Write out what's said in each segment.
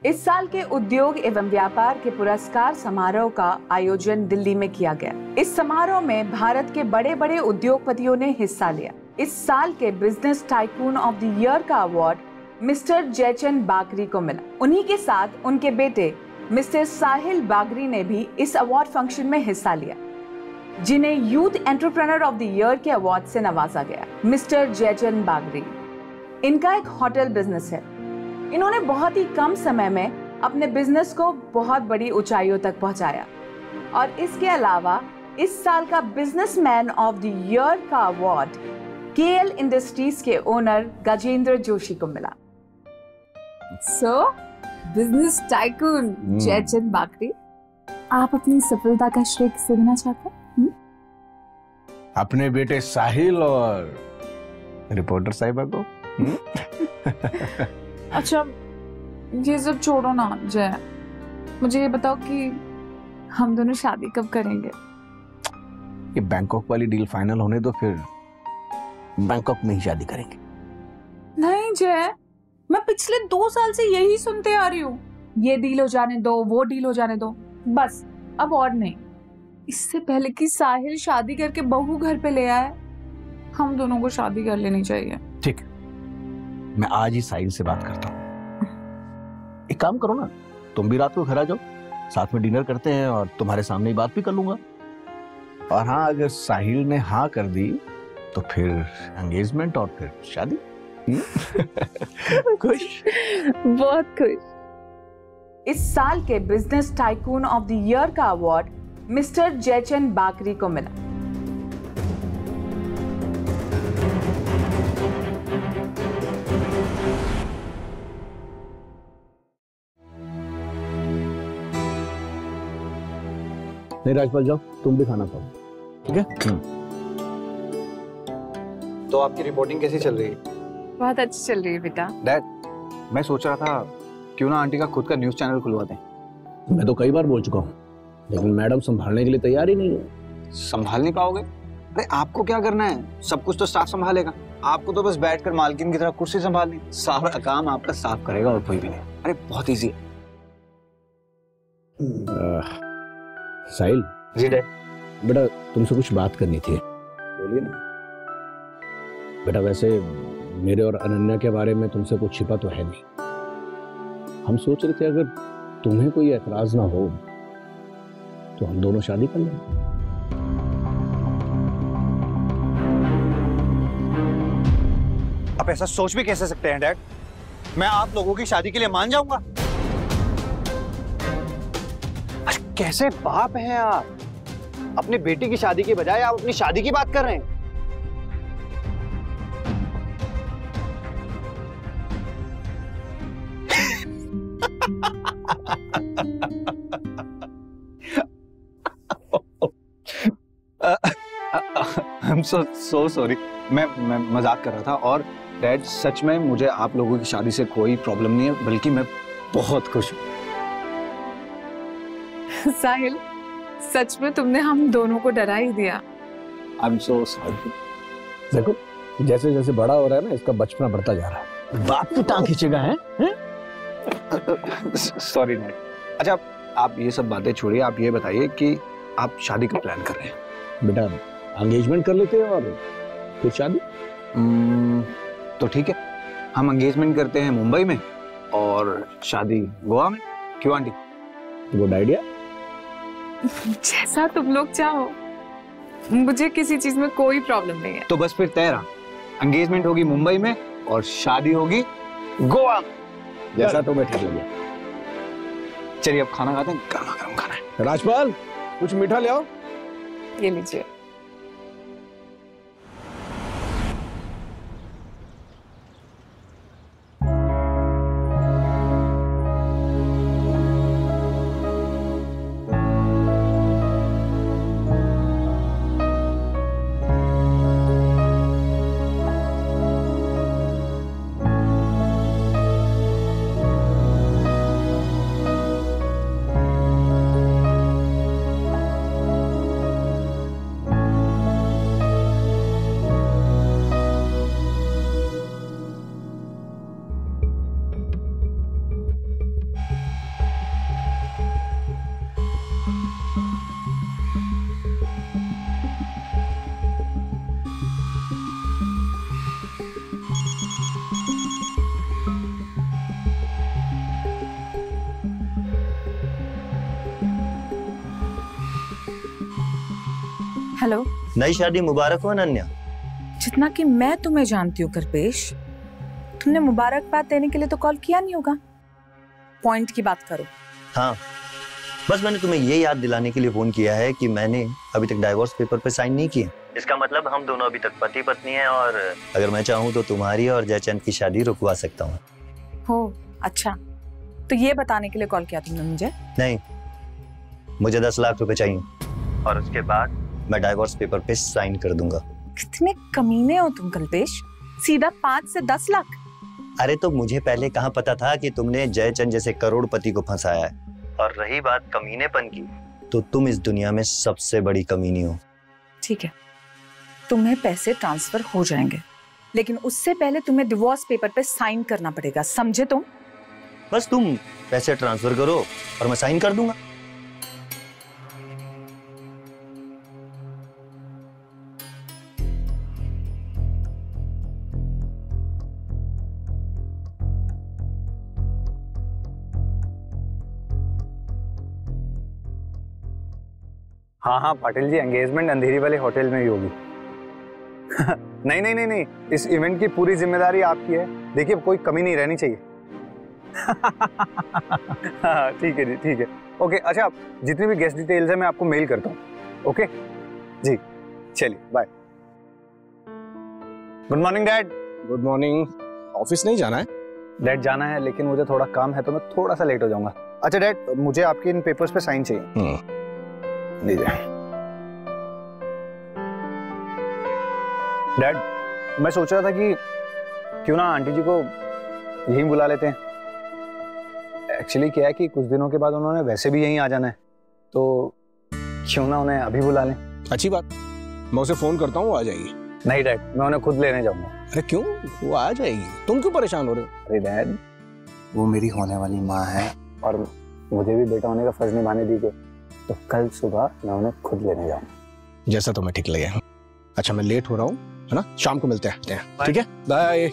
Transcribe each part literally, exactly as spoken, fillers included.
इस साल के उद्योग एवं व्यापार के पुरस्कार समारोह का आयोजन दिल्ली में किया गया। इस समारोह में भारत के बड़े बड़े उद्योगपतियों ने हिस्सा लिया। इस साल के business tycoon of the year का अवार्ड मिस्टर जयचंद बागरी को मिला। उन्हीं के साथ उनके बेटे मिस्टर साहिल बागरी ने भी इस अवार्ड फंक्शन में हिस्सा लिया, जिन्हें youth entrepreneur of the year के अवार्ड से नवाजा गया। मिस्टर जयचंद बागरी, इनका एक होटल बिजनेस है। इन्होंने बहुत ही कम समय में अपने बिजनेस को बहुत बड़ी ऊंचाइयों तक पहुंचाया और इसके अलावा इस साल का बिजनेसमैन ऑफ द ईयर का अवार्ड केएल इंडस्ट्रीज के ओनर गजेंद्र जोशी को मिला। So business tycoon Jaichand Bagri, आप अपनी सफलता का श्रेय किसे देना चाहते हैं? अपने बेटे साहिल और रिपोर्टर साहिबा को। अच्छा, ये सब छोड़ो ना जय, मुझे ये बताओ कि हम दोनों शादी कब करेंगे? ये बैंकॉक वाली डील फाइनल होने दो, फिर बैंकॉक में ही शादी करेंगे। नहीं जय, मैं पिछले दो साल से यही सुनते आ रही हूँ, ये डील हो जाने दो, वो डील हो जाने दो, बस अब और नहीं। इससे पहले कि साहिल शादी करके बहू घर पे ले आए, हम दोनों को शादी कर लेनी चाहिए। ठीक, मैं आज ही साहिल से बात करता हूँ। एक काम करो ना, तुम भी रात को घर आ जाओ, साथ में डिनर करते हैं और तुम्हारे सामने ही बात भी कर लूंगा। और हाँ, अगर साहिल ने हाँ कर दी तो फिर एंगेजमेंट और फिर शादी। खुश? बहुत खुश। इस साल के business tycoon of the year का अवार्ड मिस्टर जयचंद बागरी को मिला। नहीं राजपाल, जाओ तुम भी खाना खाओ, ठीक है? तो आपकी रिपोर्टिंग कैसी चल रही है? बहुत अच्छी चल रही है बेटा। डैड, मैं सोच रहा था क्यों ना आंटी का खुद का न्यूज़ चैनल खुलवा दें। मैं तो कई बार बोल चुका हूँ, लेकिन मैडम संभालने के लिए तैयार ही नहीं है। संभाल नहीं पाओगे? अरे आपको क्या करना है, सब कुछ तो स्टाफ संभालेगा। आपको तो बस बैठकर मालकिन की तरह कुर्सी संभालनी, सारा काम आपका स्टाफ करेगा और कोई भी नहीं। अरे बहुत इजी है। साहिल जी डैड। बेटा, तुमसे कुछ बात करनी थी। बोलिए ना। बेटा, वैसे मेरे और अनन्या के बारे में तुमसे कुछ छिपा तो है नहीं। हम सोच रहे थे अगर तुम्हें कोई एतराज ना हो तो हम दोनों शादी कर लें। आप ऐसा सोच भी कैसे सकते हैं डैड? मैं आप लोगों की शादी के लिए मान जाऊंगा? अरे कैसे बाप हैं आप? अपनी बेटी की शादी के बजाय आप अपनी शादी की बात कर रहे हैं। I'm so so sorry. मैं मैं मजाक कर रहा था। और डैड, सच में मुझे आप लोगों की शादी से कोई प्रॉब्लम नहीं है, बल्कि मैं बहुत खुश हूँ। साहिल, सच में तुमने हम दोनों को डरा ही दिया। I'm so sorry. देखो, जैसे जैसे बड़ा हो रहा है ना, इसका बचपना बढ़ता जा रहा है। बाप की टांग खींचेगा है? Sorry dad. अच्छा, आप ये सब बातें छोड़िए, आप ये बताइए कि आप शादी का प्लान कर रहे हैं? बेटा, एंगेजमेंट कर लेते हैं और फिर शादी। hmm, तो ठीक है, हम एंगेजमेंट करते हैं मुंबई में और शादी गोवा में। क्यों आंटी? Good idea. जैसा तुम लोग चाहो, मुझे किसी चीज में कोई प्रॉब्लम नहीं है। तो बस फिर तय रहा, एंगेजमेंट होगी मुंबई में और शादी होगी गोवा में। जैसा तुम्हें ठीक लगे। चलिए अब खाना खाते हैं, गर्मा गर्म खाना है। राजपाल, कुछ मीठा ले आओ। ये लीजिए। हेलो। नई शादी मुबारक हो अनन्या। जितना कि मैं तुम्हें जानती हूँ कृपेश, तुमने मुबारकबाद देने के लिए तो कॉल किया नहीं होगा। पॉइंट की बात करो। हाँ, बस मैंने तुम्हें ये याद दिलाने के लिए फोन किया है कि मैंने अभी तक डाइवोर्स पेपर पे साइन नहीं किए। इसका मतलब हम दोनों अभी तक पति पत्नी हैं और अगर मैं चाहूँ तो तुम्हारी और जयचंद की शादी रुकवा सकता हूँ। हो, अच्छा, तो ये बताने के लिए कॉल किया तुमने मुझे? नहीं, मुझे दस लाख रुपए चाहिए और उसके बाद मैं डाइवोर्स पेपर पे साइन कर दूंगा। कितने कमीने हो तुम कल्पेश, सीधा पाँच से दस लाख। अरे तो मुझे पहले कहाँ पता था कि तुमने जयचंद जैसे करोड़पति को फंसाया है। और रही बात कमीनेपन की, तो तुम इस दुनिया में सबसे बड़ी कमीनी हो। ठीक है, तुम्हें पैसे ट्रांसफर हो जाएंगे, लेकिन उससे पहले तुम्हें डिवोर्स पेपर पे साइन करना पड़ेगा, समझे तुम? बस तुम पैसे ट्रांसफर करो और मैं साइन कर दूंगा। हाँ हाँ पाटिल जी, एंगेजमेंट अंधेरी वाले होटल में ही होगी। नहीं नहीं नहीं नहीं, इस इवेंट की पूरी जिम्मेदारी आपकी है। देखिए, कोई कमी नहीं रहनी चाहिए। हाँ ठीक है जी, ठीक है, ओके। अच्छा, जितनी भी गेस्ट डिटेल्स है मैं आपको मेल करता हूँ। ओके जी, चलिए bye. Good morning dad. Good morning. Office नहीं जाना है? डैड जाना है, लेकिन मुझे थोड़ा काम है तो मैं थोड़ा सा लेट हो जाऊंगा। अच्छा डैड, मुझे आपके इन पेपर्स पे साइन चाहिए। लीजिए। डैड, मैं सोच रहा था कि क्यों ना आंटी जी को यहीं बुला लेते हैं। एक्चुअली क्या है कि कुछ दिनों के बाद उन्होंने वैसे भी यहीं आ जाना है, तो क्यों ना उन्हें अभी बुला लें। अच्छी बात, मैं उसे फोन करता हूँ, वो आ जाएगी। नहीं डैड, मैं उन्हें खुद लेने जाऊंगा। अरे क्यों, वो आ जाएगी, तुम क्यों परेशान हो रहे हो? अरे डैड, वो मेरी होने वाली माँ है और मुझे भी बेटा होने का फर्ज निभाने दीजिए, तो कल सुबह मैं उन्हें खुद लेने जाऊंगा। जैसा तुम्हें ठीक लगे। अच्छा, मैं लेट हो रहा हूँ, है ना? शाम को मिलते हैं, ठीक है? बाय।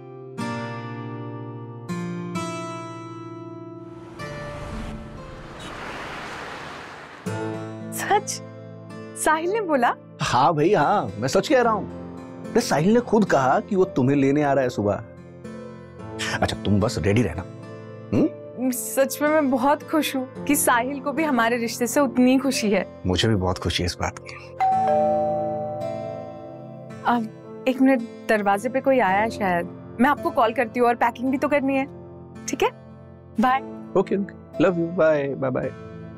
सच? साहिल ने बोला? हाँ भाई हाँ, मैं सच कह रहा हूँ। साहिल ने खुद कहा कि वो तुम्हें लेने आ रहा है सुबह। अच्छा, तुम बस रेडी रहना। हम्म? सच में मैं बहुत खुश हूँ कि साहिल को भी हमारे रिश्ते से उतनी खुशी है। मुझे भी बहुत खुशी है इस बात की। अब एक मिनट, दरवाजे पे कोई आया है शायद, मैं आपको कॉल करती हूँ और पैकिंग भी तो करनी है। ठीक है, bye. Okay okay, love you, bye bye bye.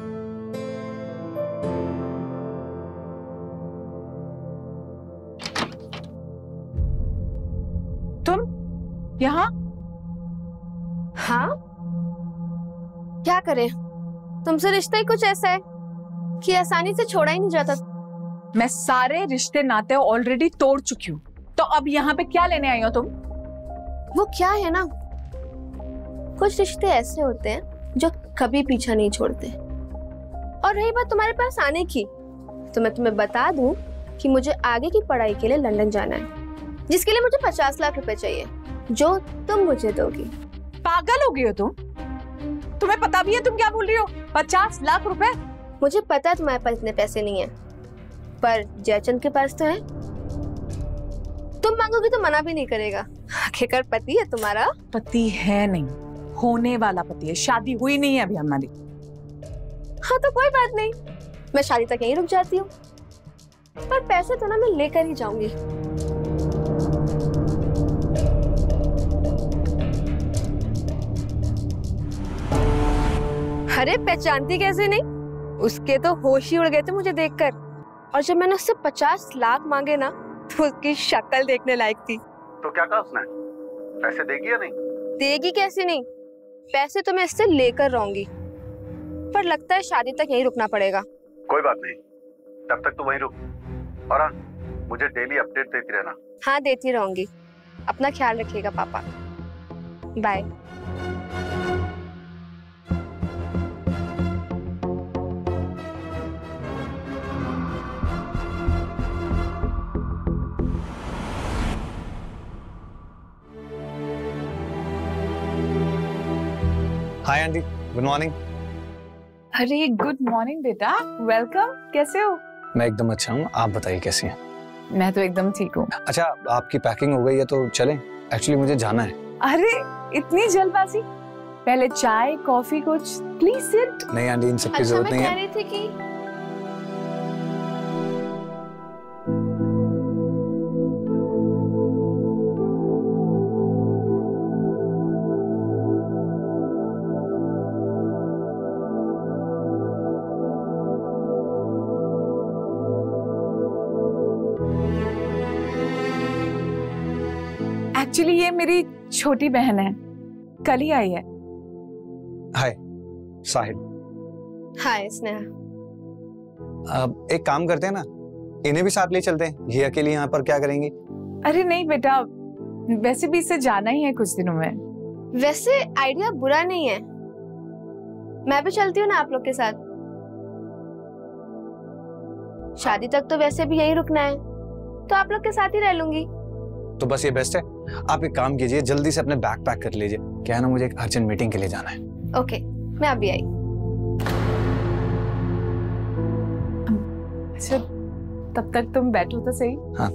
तुम यहाँ? हाँ, क्या करें, तुमसे रिश्ता ही कुछ ऐसा है कि आसानी से छोड़ा ही नहीं जाता। मैं सारे रिश्ते नाते ऑलरेडी तोड़ चुकी हूँ, तो अब यहाँ पे क्या लेने आई हो तुम? वो क्या है ना, कुछ रिश्ते ऐसे होते हैं जो कभी पीछा नहीं छोड़ते। और रही बात तुम्हारे पास आने की, तो मैं तुम्हें बता दूं कि मुझे आगे की पढ़ाई के लिए लंदन जाना है, जिसके लिए मुझे पचास लाख रुपए चाहिए, जो तुम मुझे दोगी। पागल हो गई हो तुम? तुम्हें पता भी है तुम क्या बोल रही हो? पचास लाख रुपए? मुझे पता है तुम्हारे पास इतने पैसे नहीं है, पर जयचंद के पास तो है। तुम मांगोगी तो मना भी नहीं करेगा। आखिरकार पति है तुम्हारा। पति है नहीं, होने वाला पति है, शादी हुई नहीं है अभी हमारी। हाँ तो कोई बात नहीं, मैं शादी तक यहीं रुक जाती हूँ, पर पैसे तो ना मैं लेकर ही जाऊंगी। अरे पहचानती कैसे नहीं, उसके तो होश ही उड़ गए थे मुझे देखकर। और जब मैंने उससे पचास लाख मांगे ना, तो उसकी शक्ल देखने लायक थी। तो क्या कहा उसने? पैसे देगी या नहीं? देगी कैसे नहीं, पैसे तो मैं इससे लेकर रहूंगी, पर लगता है शादी तक यहीं रुकना पड़ेगा। कोई बात नहीं, तब तक तो वहीं रुक, और हाँ, मुझे डेली अपडेट देती रहना। हाँ देती रहूंगी, अपना ख्याल रखिएगा पापा, bye. Hi aunty, good morning. अरे गुड मॉर्निंग बेटा, वेलकम। कैसे हो? मैं एकदम अच्छा हूँ, आप बताइए कैसी हैं? मैं तो एकदम ठीक हूँ। अच्छा, आपकी पैकिंग हो गई है तो चलें? एक्चुअली मुझे जाना है। अरे इतनी जल्दबाजी? पहले चाय कॉफी कुछ, प्लीज सिट। नहीं आंटी, इन सब की अच्छा, जरूरत मैं नहीं कह है। रही थी कि एक्चुअली ये मेरी छोटी बहन है, कल ही आई है। हाय साहिल। हाय स्नेहा। अब एक काम करते हैं ना, इन्हें भी साथ ले चलते हैं, ये अकेली यहाँ पर क्या करेंगी? अरे नहीं बेटा, वैसे भी इससे जाना ही है कुछ दिनों में। वैसे आइडिया बुरा नहीं है, मैं भी चलती हूँ ना आप लोग के साथ। शादी तक तो वैसे भी यहीं रुकना है, तो आप लोग के साथ ही रह लूंगी। तो बस ये बेस्ट है, आप एक काम कीजिए, जल्दी से अपने बैग पैक कर लीजिए। क्या है ना, मुझे एक अर्जेंट मीटिंग के लिए जाना है। ओके, मैं अभी आई। अच्छा, तब तक तुम बैठो तो सही। हाँ।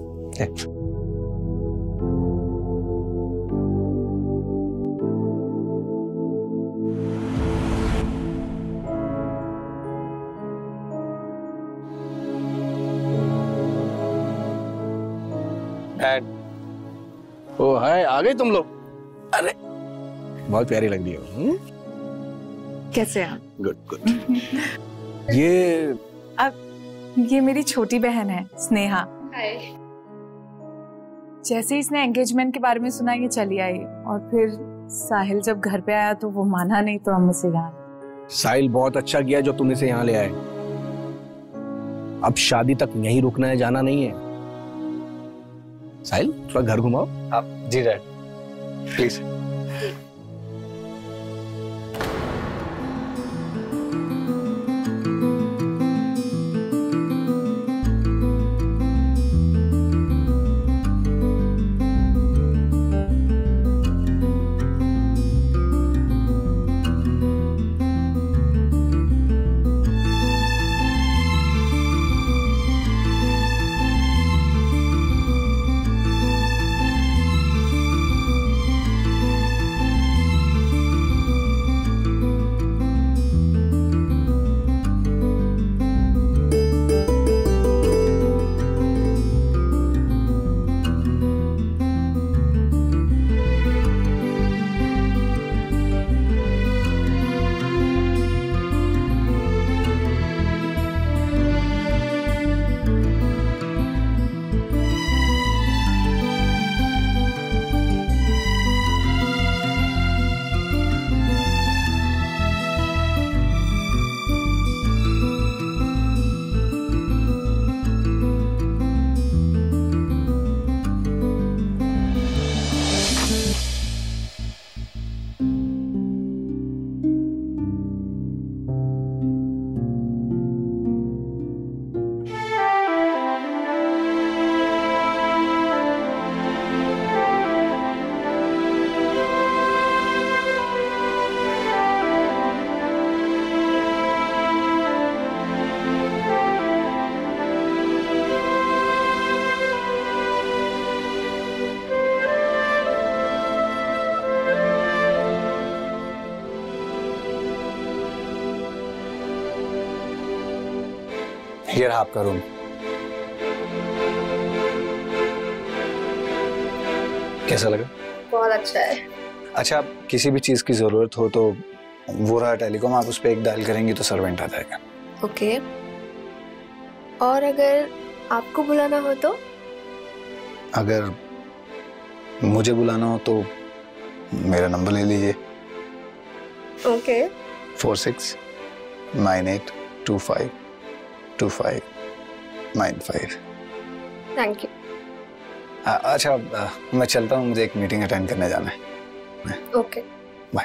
डैड। ओ हाय, आ गए तुम लोग? अरे बहुत प्यारी लग रही हो। कैसे आप? Good good. ये ये मेरी छोटी बहन है स्नेहा। हाय। जैसे ही इसने एंगेजमेंट के बारे में सुना, ये चली आई, और फिर साहिल जब घर पे आया तो वो माना नहीं, तो हम उसे यहाँ। साहिल बहुत अच्छा किया जो तुम इसे यहाँ ले आए। अब शादी तक यहीं रुकना है, जाना नहीं है। साहिल थोड़ा घर घुमाओ। आप जी डैड, प्लीज। ये रहा आपका रूम। कैसा लगा? बहुत अच्छा है। अच्छा, किसी भी चीज की जरूरत हो तो वो रहा टेलीकॉम, आप उस पर एक डायल करेंगी तो सर्वेंट आ जाएगा। ओके। और अगर आपको बुलाना हो तो? अगर मुझे बुलाना हो तो मेरा नंबर ले लीजिए। Okay. Four six nine eight two five two five nine five. Thank you. अच्छा, आ, मैं चलता हूँ, मुझे एक मीटिंग अटेंड करने जाना है। Okay, bye.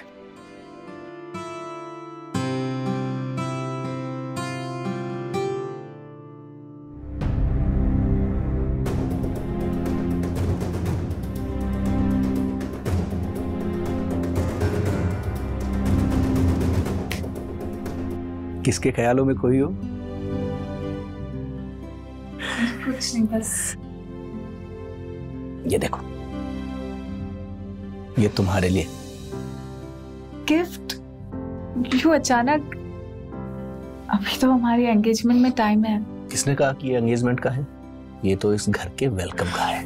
किसके ख्यालों में खोई हो? कुछ नहीं, बस ये देखो, ये तुम्हारे लिए गिफ्ट। क्यों अचानक? अभी तो हमारी एंगेजमेंट में टाइम है। किसने कहा कि ये एंगेजमेंट का है? ये तो इस घर के वेलकम का है।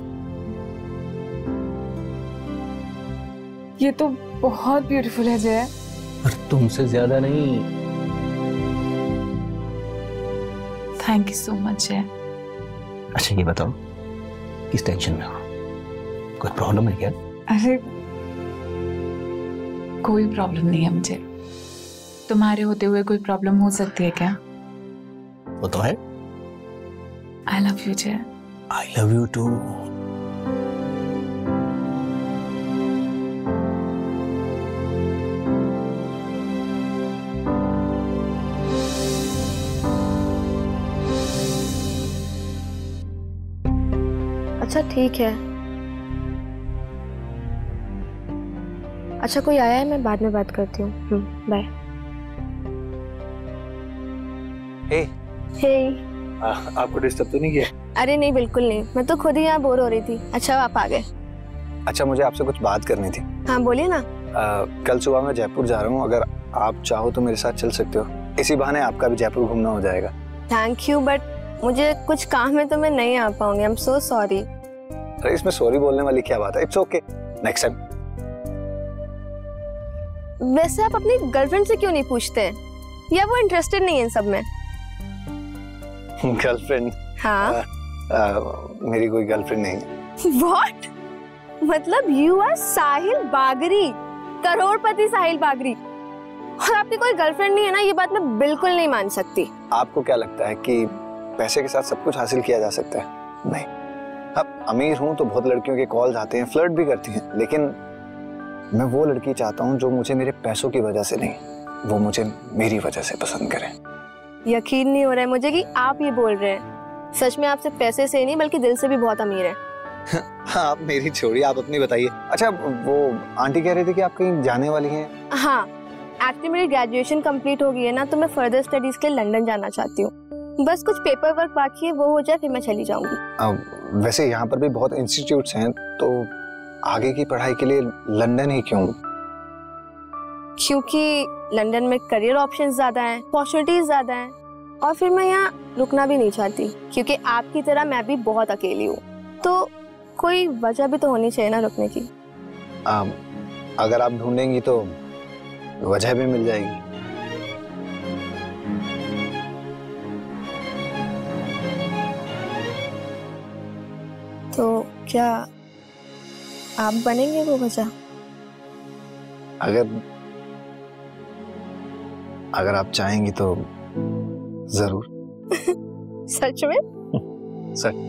ये तो बहुत ब्यूटीफुल है जय। और तुमसे ज्यादा नहीं। थैंक यू सो मच जय। अच्छा ये बताओ, किस टेंशन में हो? कोई प्रॉब्लम है क्या? अरे कोई प्रॉब्लम नहीं है मुझे। तुम्हारे होते हुए कोई प्रॉब्लम हो सकती है क्या? वो तो है। आई love you Jay. I love you too. अच्छा ठीक है। अच्छा कोई आया है, मैं बाद में बात करती हूँ। हम्म, बाय। हे हे आपको डिस्टर्ब तो नहीं किया? अरे नहीं, बिल्कुल नहीं, मैं तो खुद ही यहाँ बोर हो रही थी। अच्छा आप आ गए। अच्छा मुझे आपसे कुछ बात करनी थी। हाँ बोलिए ना। आ, कल सुबह मैं जयपुर जा रहा हूँ, अगर आप चाहो तो मेरे साथ चल सकते हो। इसी बहाने आपका भी जयपुर घूमना हो जाएगा। थैंक यू, बट मुझे कुछ काम है तो मैं नहीं आ पाऊंगी। I am so sorry. अरे इसमें सॉरी बोलने वाली क्या बात है? It's okay, next time. वैसे आप अपनी गर्लफ्रेंड से क्यों नहीं पूछते हैं, या वो इंटरेस्टेड नहीं है इन सब में? गर्लफ्रेंड? हाँ। आ, आ, मेरी कोई गर्लफ्रेंड नहीं है। What? मतलब यू आर साहिल बागरी, करोड़पति साहिल बागरी, और आपकी कोई गर्लफ्रेंड नहीं है ना? ये बात मैं बिल्कुल नहीं मान सकती। आपको क्या लगता है कि पैसे के साथ सब कुछ हासिल किया जा सकता है? नहीं। अब अमीर हूं तो बहुत लड़कियों के कॉल्स आते हैं, फ्लर्ट भी करती हैं, लेकिन मैं वो लड़की चाहता हूं जो मुझे मेरे पैसों की वजह से नहीं, वो मुझे मेरी वजह से पसंद करे। यकीन नहीं हो रहा है मुझे कि आप ये बोल रहे हैं। सच में आप सिर्फ पैसे से नहीं बल्कि दिल से भी बहुत अमीर हैं। हाँ आप मेरी छोड़िए, आप अपनी बताइए। अच्छा वो आंटी कह रही थी कि आप कहीं जाने वाली हैं? हाँ एक्चुअली मेरी ग्रेजुएशन कंप्लीट हो गई है ना, तो मैं फर्दर स्टडीज के लिए लंदन जाना चाहती हूँ। बस कुछ पेपर वर्क बाकी है, वो हो जाए फिर मैं चली जाऊंगी। वैसे यहाँ पर भी बहुत इंस्टीट्यूट्स हैं, तो आगे की पढ़ाई के लिए लंदन ही क्यों? क्योंकि लंदन में करियर ऑप्शंस ज्यादा हैं, अपॉर्चुनिटीज ज्यादा हैं, और फिर मैं यहाँ रुकना भी नहीं चाहती, क्योंकि आपकी तरह मैं भी बहुत अकेली हूँ, तो कोई वजह भी तो होनी चाहिए ना रुकने की। आ, अगर आप ढूंढेंगी तो वजह भी मिल जाएगी। तो क्या आप बनेंगे वो वजह? अगर अगर आप चाहेंगी तो जरूर। सच में? सच।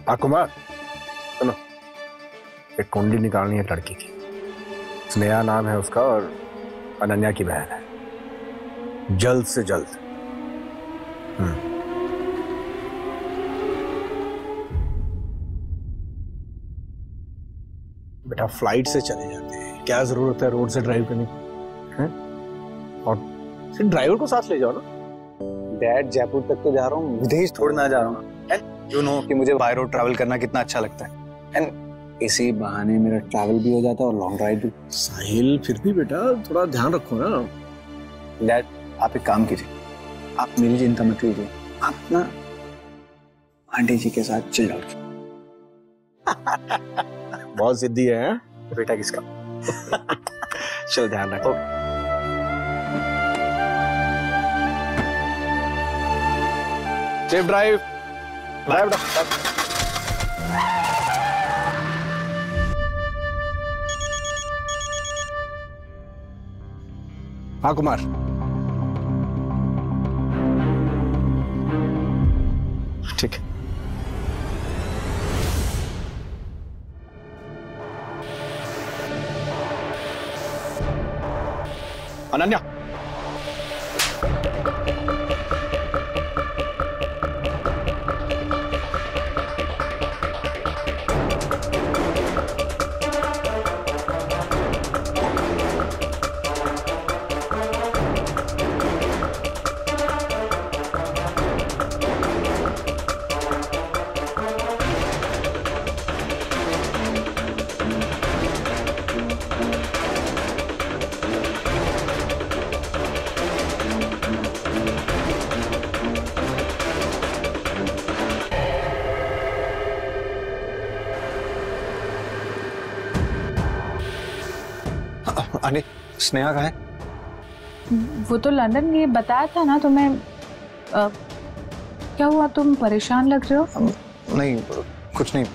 हाँ कुमार सुनो, एक कुंडली निकालनी है लड़की की। स्नेहा नाम है उसका और अनन्या की बहन है। जल्द से जल्द। हम्म बेटा फ्लाइट से चले जाते हैं, क्या जरूरत है रोड से ड्राइव करने की? और सिर्फ ड्राइवर को साथ ले जाओ ना। डैड जयपुर तक तो जा रहा हूँ, विदेश थोड़ी ना जा रहा हूँ। एंड यू नो कि मुझे बाय रोड ट्रैवल करना कितना अच्छा लगता है। एंड इसी बहाने मेरा ट्रैवल भी हो जाता है और लॉन्ग ड्राइव भी। साहिल फिर भी बेटा थोड़ा ध्यान रखो ना। डैड आप एक काम कीजिए, आप मेरी चिंता मत कीजिए, आप ना आंटी जी के साथ चिल आउट। बहुत जिद्दी है बेटा किसका। चल ध्यान रखो। Safe drive. ड्राइव हाँ कुमार। ठीक है। अनन्या अरे स्नेहा कहाँ है? वो तो लंदन ये बताया था ना तुम्हें। आ, क्या हुआ, तुम परेशान लग रहे हो? नहीं कुछ नहीं।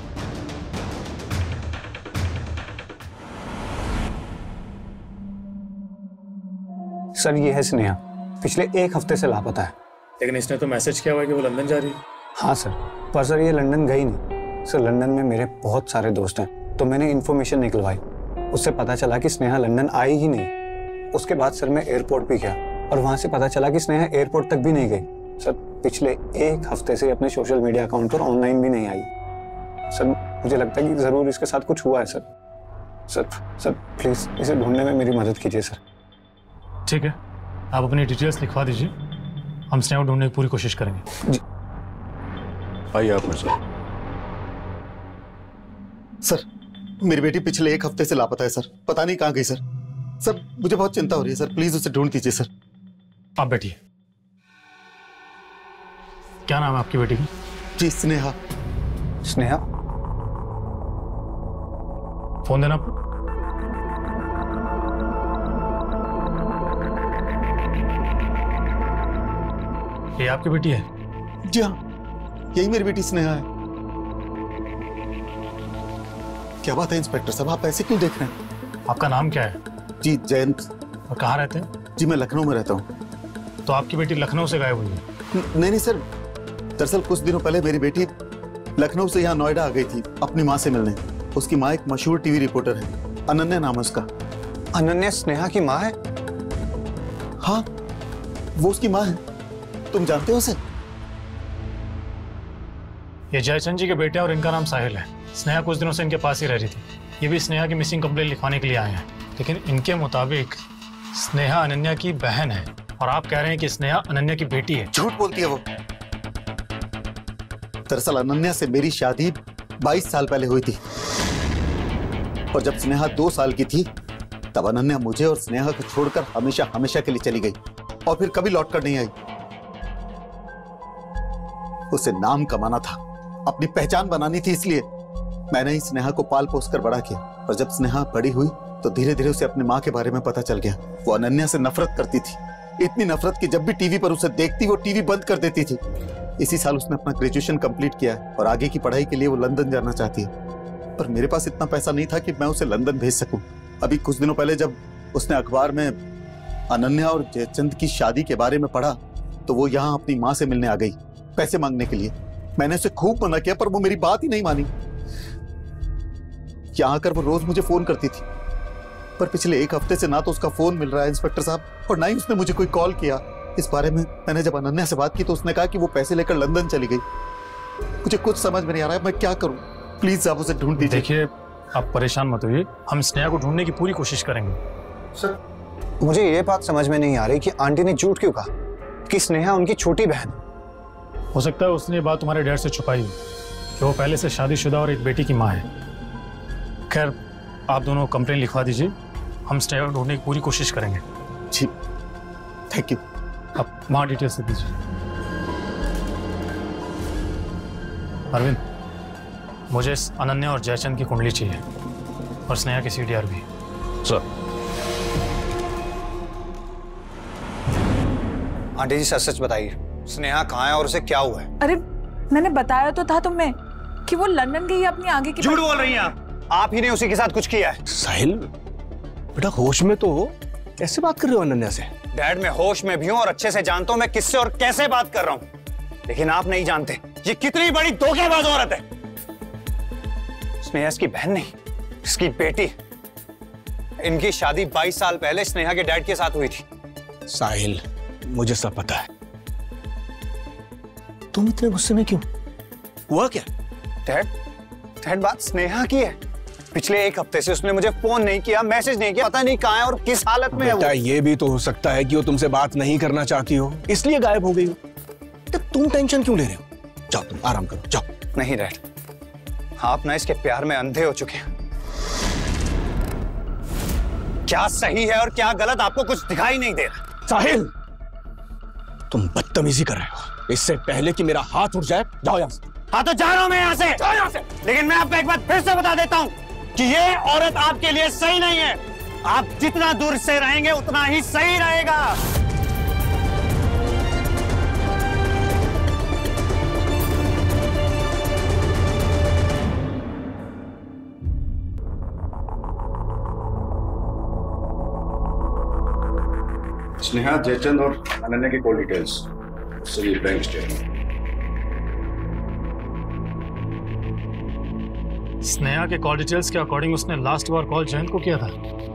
सर ये है स्नेहा, पिछले एक हफ्ते से लापता है। लेकिन इसने तो मैसेज किया हुआ है कि वो लंदन जा रही है। हाँ सर, पर सर ये लंदन गई नहीं। सर लंदन में मेरे बहुत सारे दोस्त हैं, तो मैंने इन्फॉर्मेशन निकलवाई, उससे पता चला कि स्नेहा लंदन आई ही नहीं। उसके बाद सर मैं एयरपोर्ट भी गया और वहां से पता चला कि स्नेहा एयरपोर्ट तक भी नहीं गई। सर पिछले एक हफ्ते से अपने सोशल मीडिया अकाउंट पर ऑनलाइन भी नहीं आई। सर मुझे लगता है कि जरूर इसके साथ कुछ हुआ है सर। सर सर प्लीज इसे ढूंढने में मेरी मदद कीजिए सर। ठीक है, आप अपनी डिटेल्स लिखवा दीजिए, हम स्नेहा को ढूंढने की पूरी कोशिश करेंगे। जी आइए आप मेरे साथ। सर मेरी बेटी पिछले एक हफ्ते से लापता है सर, पता नहीं कहाँ गई सर। सर मुझे बहुत चिंता हो रही है सर, प्लीज उसे ढूंढ दीजिए सर। आप बैठिए। क्या नाम है आपकी बेटी की? जी स्नेहा। स्नेहा फोन देना आपको। ये आपकी बेटी है? जी हाँ, यही मेरी बेटी स्नेहा है। क्या बात है इंस्पेक्टर साहब, आप ऐसे क्यों देख रहे हैं? आपका नाम क्या है? जी जयंत। और कहाँ रहते हैं? जी मैं लखनऊ में रहता हूँ। तो आपकी बेटी लखनऊ से गायब हुई है? नहीं नहीं सर, दरअसल कुछ दिनों पहले मेरी बेटी लखनऊ से यहाँ नोएडा आ गई थी अपनी माँ से मिलने। उसकी माँ एक मशहूर टीवी रिपोर्टर है, अनन्या नाम है उसका। अनन्या स्नेहा की माँ है? हाँ वो उसकी माँ है, तुम जानते हो उसे? ये जयचंद जी के बेटे और इनका नाम साहिल है। स्नेहा कुछ दिनों से इनके पास ही रह रही थी। ये भी स्नेहा की मिसिंग कंप्लेंट लिखवाने के लिए आए हैं, लेकिन इनके मुताबिक स्नेहा अनन्या की बहन है और आप कह रहे हैं कि स्नेहा अनन्या की बेटी है। झूठ बोलती है वो। दरअसल अनन्या से मेरी शादी बाईस साल पहले हुई थी और जब स्नेहा दो साल की थी तब अनन्या मुझे और स्नेहा को छोड़कर हमेशा हमेशा के लिए चली गई और फिर कभी लौट कर नहीं आई। उसे नाम कमाना था, अपनी पहचान बनानी थी, इसलिए मैंने ही स्नेहा को पाल पोस कर बड़ा किया। और जब स्नेहा बड़ी हुई तो धीरे धीरे उसे अपनी माँ के बारे में पता चल गया। वो अनन्या से नफरत करती थी, इतनी नफरत कि जब भी टीवी पर उसे देखती वो टीवी बंद कर देती थी। इसी साल उसने अपना ग्रेजुएशन कंप्लीट किया और आगे की पढ़ाई के लिए वो लंदन जाना चाहती है, पर मेरे पास इतना पैसा नहीं था कि मैं उसे लंदन भेज सकूं। अभी कुछ दिनों पहले जब उसने अखबार में अनन्या और जयचंद की शादी के बारे में पढ़ा तो वो यहाँ अपनी माँ से मिलने आ गई पैसे मांगने के लिए। मैंने उसे खूब मना किया पर वो मेरी बात ही नहीं मानी। यहां आकर वो रोज मुझे फोन करती थी, पर पिछले एक हफ्ते से ना तो उसका फोन मिल रहा है इंस्पेक्टर साहब, और ना ही उसने मुझे कोई कॉल किया। इस बारे में मैंने जब अनन्या से बात की तो उसने कहा कि वो पैसे लेकर लंदन चली गई। मुझे कुछ समझ में नहीं आ रहा है, मैं क्या करूं? प्लीज आप उसे ढूंढ दीजिए। देखिए, आप परेशान मत होइए, हम स्नेहा को ढूंढने की पूरी कोशिश करेंगे। सर, मुझे ये बात समझ में नहीं आ रही कि आंटी ने झूठ क्यों कहा कि स्नेहा उनकी छोटी बहन। हो सकता है उसने ये बात तुम्हारे डैड से छुपाई हो कि वो पहले से शादीशुदा और एक बेटी की माँ है। खैर, आप दोनों कंप्लेन लिखवा दीजिए, हम स्नेहा को ढूंढने की पूरी कोशिश करेंगे। जी, थैंक यू। आप वहाँ डिटेल्स दे दीजिए। अरविंद, मुझे इस अनन्या और जयचंद की कुंडली चाहिए और स्नेहा की सीडीआर भी। सर। आंटी जी, सच सच बताइए, स्नेहा कहाँ है और उसे क्या हुआ है? अरे मैंने बताया तो था तुम्हें कि वो लंदन गई अपनी आगे की। झूठ बोल रही हैं आप। आप ही ने उसी के साथ कुछ किया है। साहिल बेटा, होश में तो हो, कैसे बात कर रहे हो अनन्या से? डैड, मैं होश में भी हूँ और अच्छे से जानता हूँ मैं किससे और कैसे बात कर रहा हूँ, लेकिन आप नहीं जानते ये कितनी बड़ी धोखेबाज औरत है। स्नेहा इसकी बहन नहीं, इसकी बेटी। इनकी शादी बाईस साल पहले स्नेहा के डैड के साथ हुई थी। साहिल, मुझे सब पता है। तुम इतने गुस्से में क्यों? हुआ क्या? डैड, डैड बात स्नेहा की है। पिछले एक हफ्ते से उसने मुझे फोन नहीं किया, मैसेज नहीं किया, पता नहीं कहाँ है और किस हालत में है वो। ये भी तो हो सकता है कि वो तुमसे बात नहीं करना चाहती हो, इसलिए गायब हो गई हो। तो तुम टेंशन क्यों ले रहे हो? जाओ, तुम आराम करो, जाओ। नहीं डैड, आप ना इसके प्यार में अंधे हो चुके हैं। क्या सही है और क्या गलत आपको कुछ दिखाई नहीं दे रहा। साहिल, तुम बदतमीजी कर रहे हो। इससे पहले कि मेरा हाथ उठ जाए, जाओ यहाँ से। हाँ तो जा रहा हूं मैं यहाँ से। जाओ यहाँ से। लेकिन मैं आपको एक बात फिर से बता देता हूँ कि ये औरत आपके लिए सही नहीं है। आप जितना दूर से रहेंगे उतना ही सही रहेगा। स्नेहा, जयचंद और अनन्या की कॉल डिटेल्स, सभी बैंक स्टेटमेंट। स्नेहा के कॉल डिटेल्स के अकॉर्डिंग उसने लास्ट बार कॉल जयंत को किया था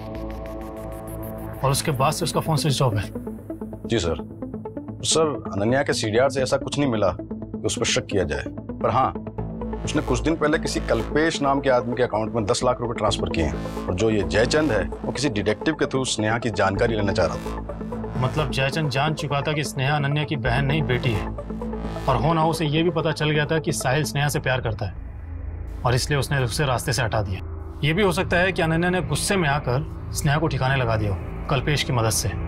और उसके बाद से उसका फोन स्विच ऑफ है। जी सर। सर, अनन्या के सीडीआर से ऐसा कुछ नहीं मिला कि उस पर शक किया जाए, पर हाँ, उसने कुछ दिन पहले किसी कल्पेश नाम के आदमी के अकाउंट में दस लाख रुपए ट्रांसफर किए हैं, और जो ये जयचंद है वो किसी डिटेक्टिव के थ्रू स्नेहा की जानकारी लेना चाह रहा था। मतलब जयचंद जान चुका था कि स्नेहा अनन्या की बहन नहीं बेटी है, और हो ना हो उसे ये भी पता चल गया था कि साहिल स्नेहा से प्यार करता है और इसलिए उसने उसे रास्ते से हटा दिया। ये भी हो सकता है कि अनन्या ने गुस्से में आकर स्नेहा को ठिकाने लगा दिया हो कल्पेश की मदद से।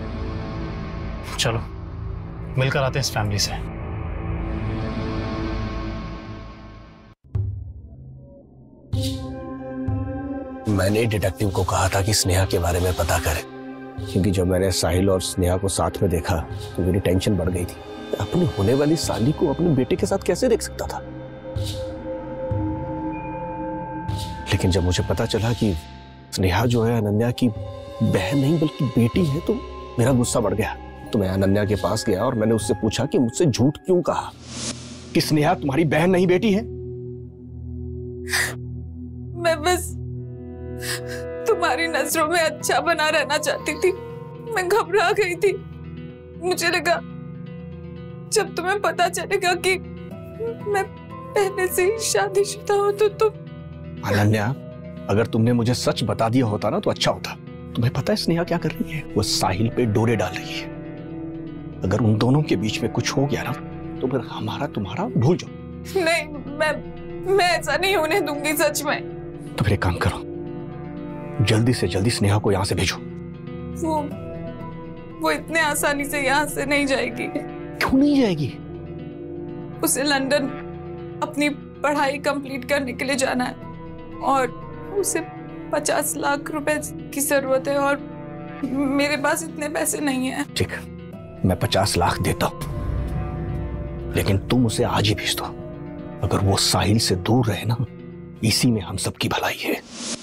चलो मिलकर आते हैं इस फैमिली से। मैंने डिटेक्टिव को कहा था कि स्नेहा के बारे में पता करे, क्योंकि जब मैंने साहिल और स्नेहा को साथ में देखा तो मेरी टेंशन बढ़ गई थी। अपनी होने वाली साली को अपने बेटे के साथ कैसे देख सकता था। लेकिन जब मुझे पता चला कि स्नेहा जो है अनन्या की बहन नहीं बल्कि बेटी है, तो मेरा गुस्सा बढ़ गया। तो मैं अनन्या के पास गया और मैंने उससे पूछा कि मुझसे झूठ क्यों कहा कि स्नेहा तुम्हारी बहन नहीं बेटी है। मैं बस तुम्हारी नजरों में अच्छा बना रहना चाहती थी। मैं घबरा गई थी। मुझे लगा जब तुम्हें पता चलेगा कि मैं पहले से ही शादीशुदा हूं तो तुम। अनन्या, अगर तुमने मुझे सच बता दिया होता ना तो अच्छा होता। तुम्हें पता है स्नेहा क्या कर रही है? वो साहिल पे डोरे डाल रही है। अगर उन दोनों के बीच में कुछ हो गया ना तो फिर हमारा तुम्हारा भूल जाओ। नहीं, मैं मैं ऐसा नहीं होने दूंगी सच में। तो फिर एक काम करो, जल्दी से जल्दी स्नेहा को यहाँ से भेजो। वो वो इतने आसानी से यहाँ से नहीं जाएगी। क्यों नहीं जाएगी? उसे लंदन अपनी पढ़ाई कंप्लीट करने के लिए जाना है और उसे पचास लाख रुपए की जरूरत है और मेरे पास इतने पैसे नहीं हैं। ठीक, मैं पचास लाख देता हूं, लेकिन तुम उसे आज ही भेज दो। अगर वो साहिल से दूर रहे ना, इसी में हम सबकी भलाई है।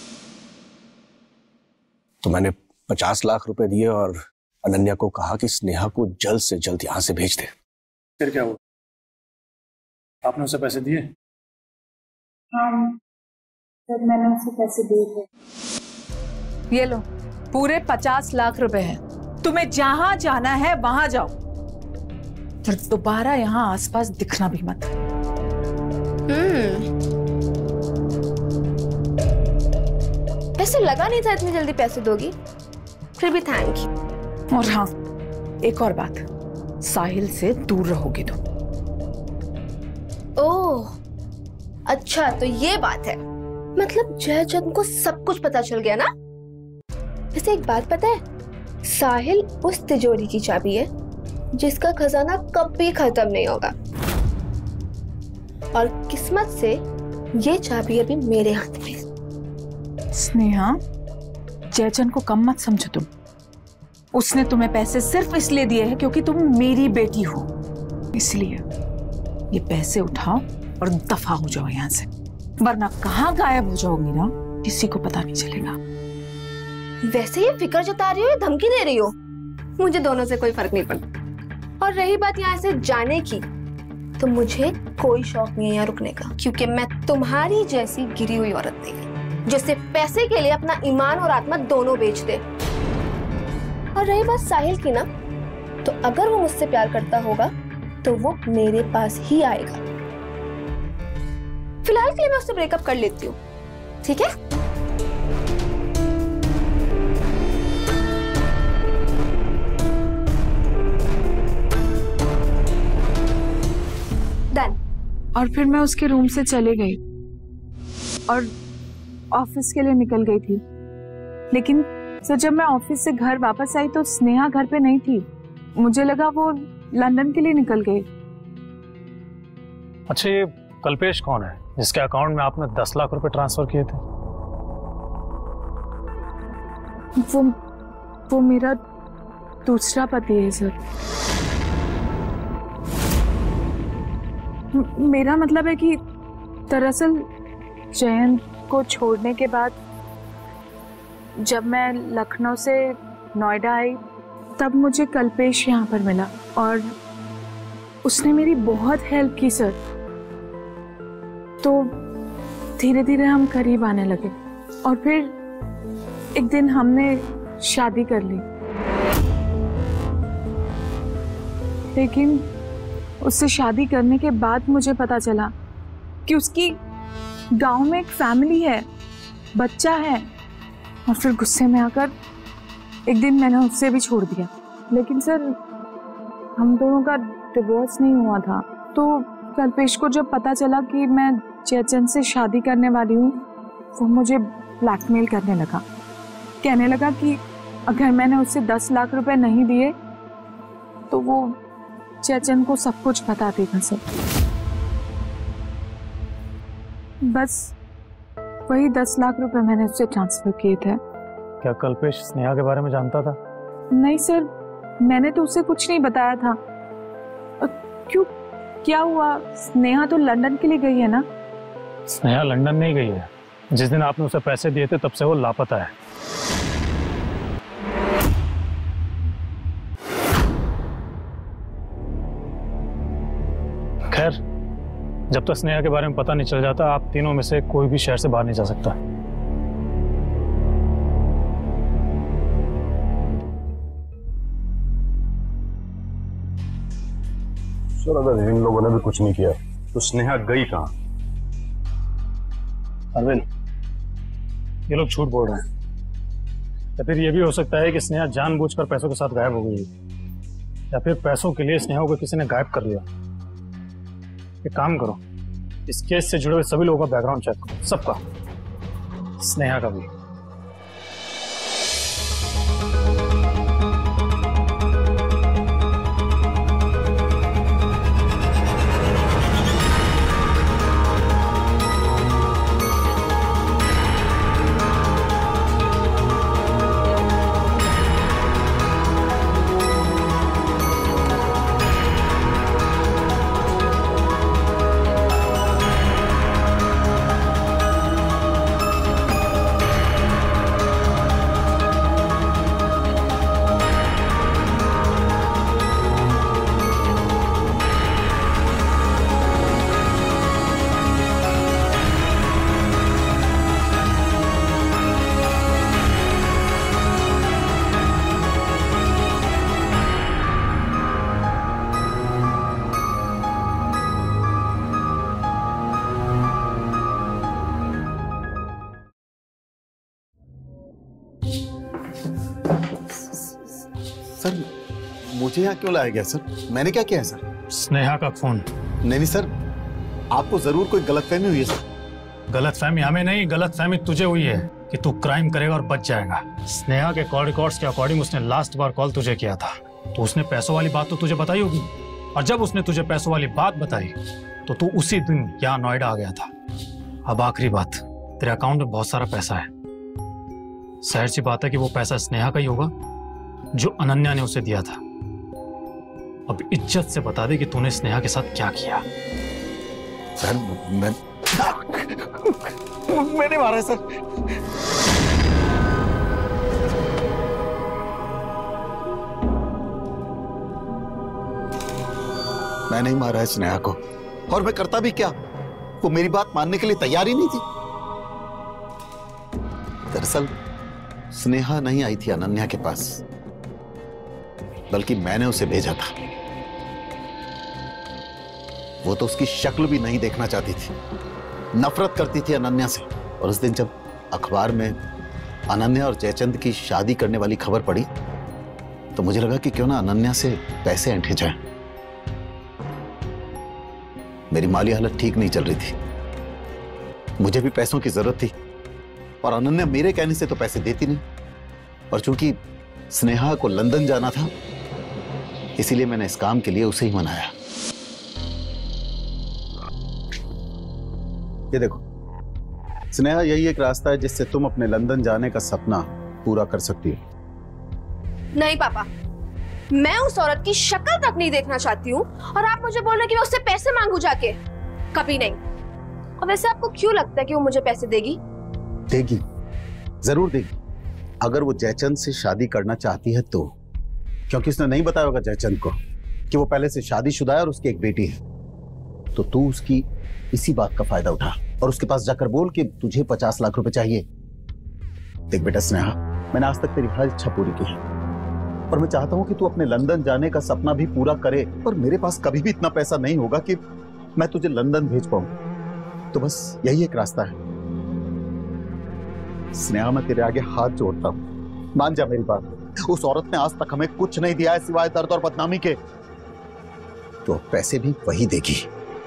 तो मैंने पचास लाख रुपए दिए और अनन्या को कहा कि स्नेहा को जल्द से जल्द यहां से भेज दे। फिर क्या हुआ? आपने उसे पैसे दिए? हाँ सर, मैंने उसे पैसे दिए थे। ये लो, पूरे पचास लाख रुपए हैं। तुम्हें जहां जाना है वहां जाओ, और दोबारा यहाँ आसपास दिखना भी मत। हम्म वैसे लगा नहीं था इतनी जल्दी पैसे दोगी, फिर भी थैंक यू। और हाँ, एक और बात, साहिल से दूर रहोगी तुम। ओह अच्छा, तो ये बात है, मतलब जयचंद को सब कुछ पता चल गया ना। वैसे एक बात पता है, साहिल उस तिजोरी की चाबी है जिसका खजाना कभी खत्म नहीं होगा, और किस्मत से ये चाबी अभी मेरे हाथ में। स्नेहा, जयचंद को कम मत समझो तुम। उसने तुम्हें पैसे सिर्फ इसलिए दिए हैं क्योंकि तुम मेरी बेटी हो, इसलिए ये पैसे उठाओ और दफा हो जाओ यहाँ से, वरना कहाँ गायब हो जाओगी ना, किसी को पता नहीं चलेगा। वैसे ये फिक्र जता रही हो या धमकी दे रही हो? मुझे दोनों से कोई फर्क नहीं पड़ता। और रही बात यहाँ से जाने की, तो मुझे कोई शौक नहीं है यहाँ रुकने का, क्योंकि मैं तुम्हारी जैसी गिरी हुई औरत नहीं जो सिर्फ पैसे के लिए अपना ईमान और आत्मा दोनों बेच दे। और रही बात साहिल की ना, तो अगर वो मुझसे प्यार करता होगा तो वो मेरे पास ही आएगा। फिलहाल के लिए मैं उससे ब्रेकअप कर लेती हूँ, ठीक है? डन। और फिर मैं उसके रूम से चले गई और ऑफिस के लिए निकल गई थी, लेकिन सर जब मैं ऑफिस से घर वापस आई तो स्नेहा घर पे नहीं थी। मुझे लगा वो लंदन के लिए निकल गई। अच्छा, ये कल्पेश कौन है जिसके अकाउंट में आपने दस लाख रुपए ट्रांसफर किए थे? वो वो मेरा दूसरा पति है सर। म- मेरा मतलब है कि दरअसल जयंत को छोड़ने के बाद जब मैं लखनऊ से नोएडा आई तब मुझे कल्पेश यहाँ पर मिला और उसने मेरी बहुत हेल्प की सर। तो धीरे धीरे हम करीब आने लगे और फिर एक दिन हमने शादी कर ली। लेकिन उससे शादी करने के बाद मुझे पता चला कि उसकी गांव में एक फैमिली है, बच्चा है, और फिर गुस्से में आकर एक दिन मैंने उससे भी छोड़ दिया। लेकिन सर हम दोनों का डिवोर्स नहीं हुआ था, तो कल्पेश को जब पता चला कि मैं जयचंद से शादी करने वाली हूँ, वो मुझे ब्लैकमेल करने लगा। कहने लगा कि अगर मैंने उससे दस लाख रुपए नहीं दिए तो वो जयचंद को सब कुछ बता देगा सर। बस वही दस लाख रुपए मैंने उससे ट्रांसफर किए थे। क्या कल्पेश स्नेहा के बारे में जानता था? नहीं सर, मैंने तो उसे कुछ नहीं बताया था। क्यों, क्या हुआ? स्नेहा तो लंदन के लिए गई है ना? स्नेहा लंदन नहीं गई है। जिस दिन आपने उसे पैसे दिए थे तब से वो लापता है। खैर, जब तक स्नेहा के बारे में पता नहीं चल जाता, आप तीनों में से कोई भी शहर से बाहर नहीं जा सकता। सर अगर इन लोगों ने भी कुछ नहीं किया तो स्नेहा गई कहाँ? अरविंद, ये लोग झूठ बोल रहे हैं, या फिर ये भी हो सकता है कि स्नेहा जानबूझकर पैसों के साथ गायब हो गई, या फिर पैसों के लिए स्नेहा को किसी ने गायब कर लिया। एक काम करो, इस केस से जुड़े हुए सभी लोगों का बैकग्राउंड चेक करो, सबका, स्नेहा का भी। सर मुझे यहाँ क्यों लाया गया सर? मैंने क्या किया है सर? स्नेहा का फोन। नहीं नहीं सर, आपको जरूर कोई गलतफहमी हुई है सर। गलतफहमी हमें नहीं, गलतफहमी तुझे हुई है कि तू क्राइम करेगा और बच जाएगा। स्नेहा के कॉल रिकॉर्ड्स के अकॉर्डिंग उसने लास्ट बार कॉल तुझे किया था, तो उसने पैसों वाली बात तो तुझे बताई होगी, और जब उसने तुझे पैसों वाली बात बताई तो तू उसी दिन यहाँ नोएडा आ गया था। अब आखिरी बात, तेरे अकाउंट में बहुत सारा पैसा है। जाहिर सी बात है कि वो पैसा स्नेहा का ही होगा जो अनन्या ने उसे दिया था। अब इज्जत से बता दे कि तूने स्नेहा के साथ क्या किया। सर मैं मैंने मारा है सर। मैं नहीं मारा है स्नेहा को, और मैं करता भी क्या, वो मेरी बात मानने के लिए तैयार ही नहीं थी। दरअसल स्नेहा नहीं आई थी अनन्या के पास, बल्कि मैंने उसे भेजा था। वो तो उसकी शक्ल भी नहीं देखना चाहती थी, नफरत करती थी अनन्या से। और उस दिन जब अखबार में अनन्या और जयचंद की शादी करने वाली खबर पड़ी तो मुझे लगा कि क्यों ना अनन्या से पैसे ऐंठे जाएं। मेरी माली हालत ठीक नहीं चल रही थी, मुझे भी पैसों की जरूरत थी, और अनन्या मेरे कहने से तो पैसे देती नहीं। और चूंकि स्नेहा को लंदन जाना था, इसीलिए मैंने इस काम के लिए उसे ही मनाया। ये देखो स्नेहा, यही एक रास्ता है जिससे तुम अपने लंदन जाने का सपना पूरा कर सकती हो। नहीं पापा, मैं उस औरत की शक्ल तक नहीं देखना चाहती हूँ, और आप मुझे बोल रहे कि मैं उससे पैसे मांगू जाके। कभी नहीं। और वैसे आपको क्यों लगता है कि वो मुझे पैसे देगी? देगी, जरूर देगी, अगर वो जयचंद से शादी करना चाहती है तो। क्योंकि उसने नहीं बताया होगा जयचंद को कि वो पहले से शादीशुदा है और उसकी एक बेटी है। तो तू उसकी इसी बात का फायदा उठा और उसके पास जाकर बोल कि तुझे पचास लाख रुपए चाहिए। देख बेटा स्नेहा, मैंने आज तक तेरी हर इच्छा पूरी की है, और मैं चाहता हूं कि तू अपने लंदन जाने का सपना भी पूरा करे। पर मेरे पास कभी भी इतना पैसा नहीं होगा कि मैं तुझे लंदन भेज पाऊं। तो बस यही एक रास्ता है। स्नेहा, मैं तेरे आगे हाथ जोड़ता हूं, मान जा मेरी बात। उस औरत ने आज तक हमें कुछ नहीं दिया है सिवाय दर्द और बदनामी के, तो पैसे भी वही देगी।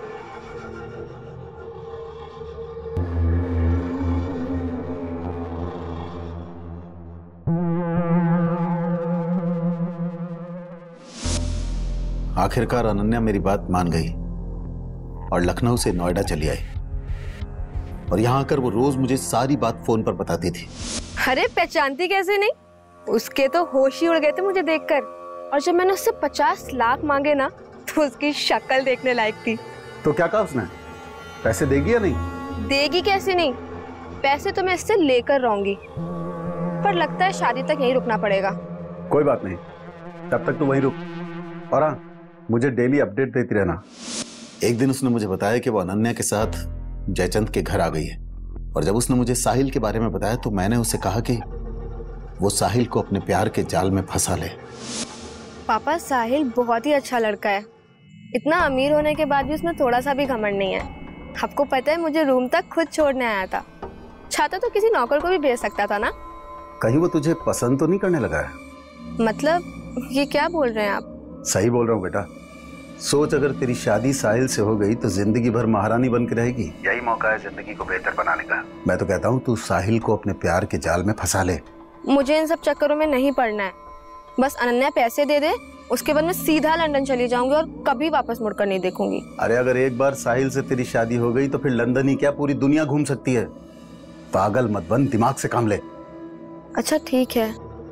आखिरकार अनन्या मेरी बात मान गई और लखनऊ से नोएडा चली आई, और यहां आकर वो रोज मुझे सारी बात फोन पर बताती थी। अरे पहचानती कैसे नहीं, उसके तो होश ही उड़ गए थे मुझे देखकर। और जब मैंने उससे पचास लाख मांगे ना, तो उसकी शक्ल देखने लायक थी। तो क्या कहा उसने, पैसे देगी या नहीं? देगी कैसे नहीं, पैसे तो मैं इससे लेकर रहूंगी, पर लगता है शादी तक यहीं रुकना पड़ेगा। कोई बात नहीं, तब तक तो वहीं रुक, और हाँ, मुझे डेली अपडेट देती रहना। एक दिन उसने मुझे बताया कि वो अनन्या के साथ जयचंद के घर आ गई है, और जब उसने मुझे साहिल के बारे में बताया तो मैंने उसे कहा कि वो साहिल को अपने प्यार के जाल में फंसा ले। पापा, साहिल बहुत ही अच्छा लड़का है। इतना अमीर होने के बाद भी उसमें थोड़ा सा भी घमंड नहीं है। आपको पता है, मुझे रूम तक खुद छोड़ने आया था। चाहता तो किसी नौकर को भी भेज सकता था ना। कहीं वो तुझे पसंद तो नहीं करने लगा है? मतलब ये क्या बोल रहे हैं आप? सही बोल रहा हूँ बेटा। सोच, अगर तेरी शादी साहिल से हो गई तो जिंदगी भर महारानी बन के रहेगी। यही मौका है जिंदगी को बेहतर बनाने का। मैं तो कहता हूँ तू साहिल को अपने प्यार के जाल में फंसा ले। मुझे इन सब चक्करों में नहीं पड़ना है। बस अनन्या पैसे दे दे, उसके बाद मैं सीधा लंदन चली जाऊंगी और कभी वापस मुड़कर नहीं देखूंगी। अरे अगर एक बार साहिल से तेरी शादी हो गई तो फिर लंदन ही क्या, पूरी दुनिया घूम सकती है। पागल मत बन, दिमाग से काम ले। अच्छा ठीक है।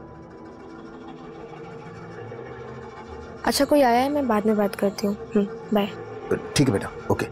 अच्छा कोई आया है, मैं बाद में बात करती हूँ। बाय। ठीक है बेटा, ओके।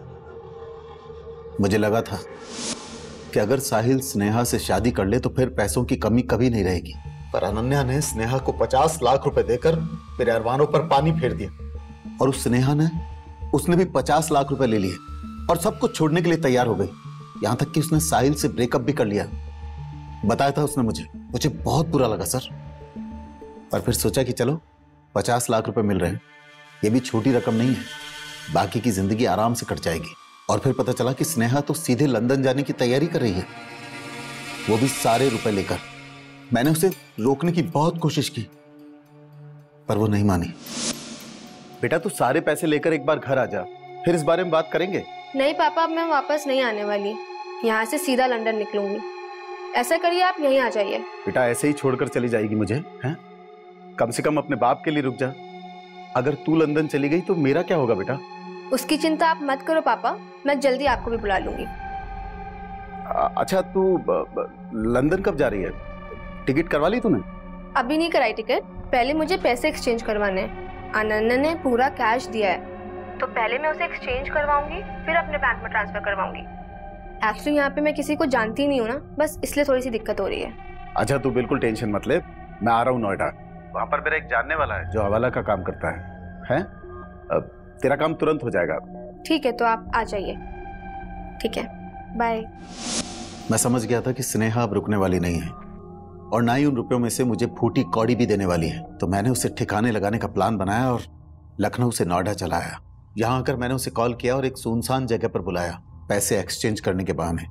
मुझे लगा था कि अगर साहिल स्नेहा से शादी कर ले तो फिर पैसों की कमी कभी नहीं रहेगी, पर अनन्या ने स्नेहा को पचास लाख रुपए देकर मेरे अरमानों पर पानी फेर दिया, और उस स्नेहा ने उसने भी पचास लाख रुपए ले लिए और सब कुछ छोड़ने के लिए तैयार हो गई। यहां तक कि उसने साहिल से ब्रेकअप भी कर लिया। बताया था उसने मुझे मुझे बहुत बुरा लगा सर, पर फिर सोचा कि चलो पचास लाख रुपए मिल रहे हैं, ये भी छोटी रकम नहीं है, बाकी की जिंदगी आराम से कट जाएगी। और फिर पता चला कि स्नेहा तो सीधे लंदन जाने की तैयारी कर रही है, वो भी सारे रुपए लेकर। मैंने उसे रोकने की बहुत कोशिश की, पर वो नहीं मानी। बेटा तू सारे पैसे लेकर एक बार घर आ जा, फिर इस बारे में बात करेंगे। नहीं पापा, अब मैं वापस नहीं आने वाली, यहाँ से सीधा लंदन निकलूंगी। ऐसा करिए आप यहीं आ जाइए। बेटा ऐसे ही छोड़कर चली जाएगी मुझे हैं? कम से कम अपने बाप के लिए रुक जा। अगर तू लंदन चली गई तो मेरा क्या होगा बेटा? उसकी चिंता आप मत करो पापा, मैं जल्दी आपको भी बुला लूंगी। अच्छा तू लंदन कब जा रही है? टिकट करवा ली तूने? अभी नहीं कराई टिकट, पहले मुझे पैसे एक्सचेंज करवाने हैं। अनन्या ने पूरा कैश दिया है, तो पहले मैं उसे एक्सचेंज करवाऊंगी, फिर अपने बैंक में ट्रांसफर करवाऊंगी। एक्चुअली यहाँ पे मैं किसी को जानती नहीं हूँ ना, बस इसलिए थोड़ी सी दिक्कत हो रही है। अच्छा तू बिल्कुल टेंशन मत ले, मैं आ रहा हूँ नोएडा। वहाँ पर मेरा एक जानने वाला है जो हवाला का काम करता है, है? अब तेरा काम तुरंत हो जाएगा। ठीक है, तो आप आ जाइए। ठीक है, बाय। मैं समझ गया था कि स्नेहा अब रुकने वाली नहीं है और ना ही उन रुपयों में से मुझे फूटी कौड़ी भी देने वाली है, तो मैंने उसे ठिकाने लगाने का प्लान बनाया और लखनऊ से नोएडा चला आया। यहाँ आकर मैंने उसे कॉल किया और एक सुनसान जगह पर बुलाया पैसे एक्सचेंज करने के बहाने,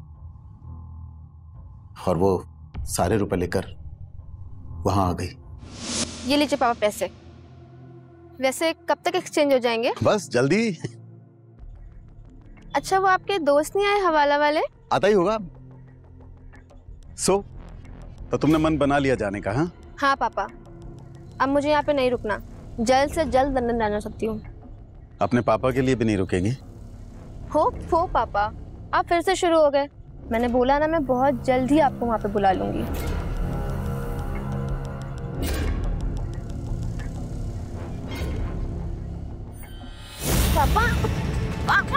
और वो सारे रुपए लेकर वहां आ गई। ये लीजिए पापा पैसे। वैसे कब तक एक्सचेंज हो जाएंगे? बस जल्दी। अच्छा वो आपके दोस्त नहीं आए हवाला वाले? आता ही होगा। सो तो तुमने मन बना लिया जाने का? हाँ हाँ पापा, अब मुझे यहाँ पे नहीं रुकना, जल्द से जल्द लंदन जाना चाहती हूँ। अपने पापा के लिए भी नहीं रुकेंगी? हो हो पापा, आप फिर से शुरू हो गए। मैंने बोला ना, मैं बहुत जल्द ही आपको वहाँ पे बुला लूंगी। पापा पापा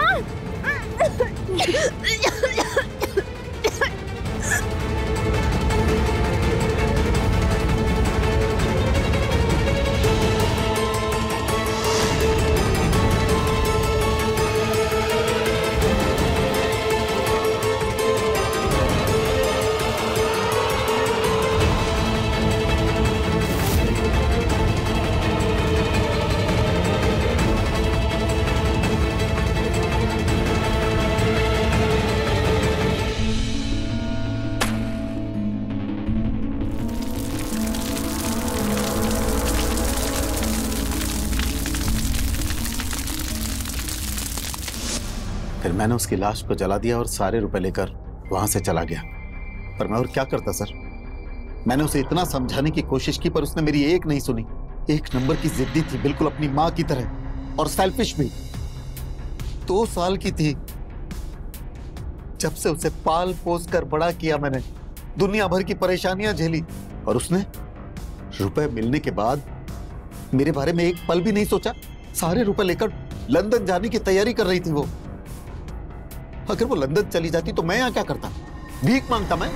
फिर मैंने उसकी लाश को जला दिया और सारे रुपए लेकर वहां से चला गया। पर मैं और क्या करता सर? मैंने उसे इतना समझाने की कोशिश की पर उसने मेरी एक नहीं सुनी। एक नंबर की जिद्दी थी, बिल्कुल अपनी माँ की तरह, और सेल्फिश भी। दो साल की थी जब से उसे पाल पोस कर बड़ा किया मैंने, दुनिया भर की परेशानियां झेली, और उसने रुपए मिलने के बाद मेरे बारे में एक पल भी नहीं सोचा। सारे रुपए लेकर लंदन जाने की तैयारी कर रही थी वो। अगर वो लंदन चली जाती तो मैं यहां क्या करता? भीख मांगता मैं?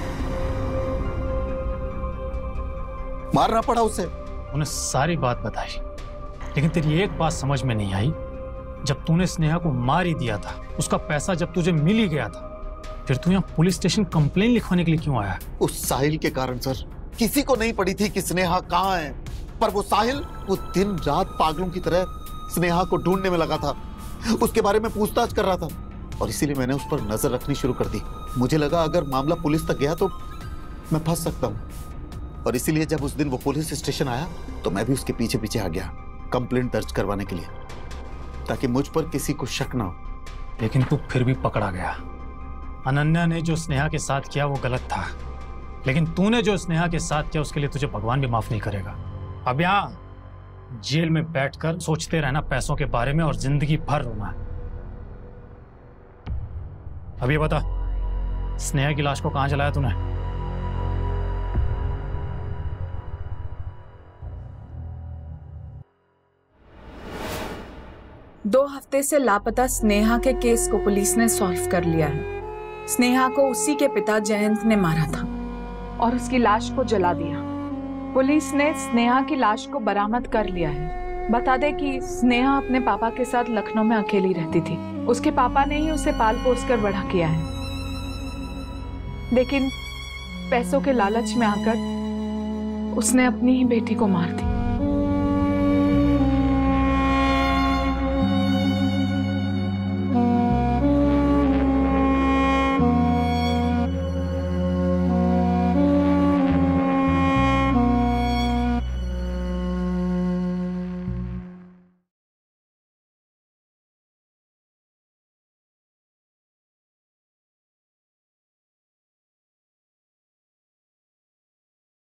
मारना पड़ा उसे। उन्हें सारी बात बताई, लेकिन तेरी एक बात समझ में नहीं आई। जब तूने स्नेहा को मार ही दिया था, उसका पैसा जब तुझे मिल ही गया था, फिर तू यहाँ पुलिस स्टेशन कंप्लेन लिखवाने के लिए क्यों आया? उस साहिल के कारण सर। किसी को नहीं पड़ी थी कि स्नेहा कहाँ है, पर वो साहिल वो दिन रात पागलों की तरह स्नेहा को ढूंढने में लगा था, उसके बारे में पूछताछ कर रहा था, और इसीलिए मैंने उस पर नजर रखनी शुरू कर दी। मुझे लगा अगर मामला पुलिस तक गया तो मैं फंस सकता हूँ, और इसीलिए जब उस दिन वो पुलिस स्टेशन आया तो मैं भी उसके पीछे पीछे आ गया कंप्लेंट दर्ज करवाने के लिए, ताकि मुझ पर किसी को शक ना हो। लेकिन तू फिर भी पकड़ा गया। अनन्या ने जो स्नेहा के साथ किया वो गलत था, लेकिन तूने जो स्नेहा के साथ किया उसके लिए तुझे भगवान भी माफ नहीं करेगा। अब यहाँ जेल में बैठकर सोचते रहना पैसों के बारे में और जिंदगी भर रोना। अब ये बता, स्नेहा की लाश को कहां जलाया तूने? दो हफ्ते से लापता स्नेहा के केस को पुलिस ने सॉल्व कर लिया है। स्नेहा को उसी के पिता जयंत ने मारा था और उसकी लाश को जला दिया। पुलिस ने स्नेहा की लाश को बरामद कर लिया है। बता दे कि स्नेहा अपने पापा के साथ लखनऊ में अकेली रहती थी। उसके पापा ने ही उसे पाल पोस कर बड़ा किया है, लेकिन पैसों के लालच में आकर उसने अपनी ही बेटी को मार दिया।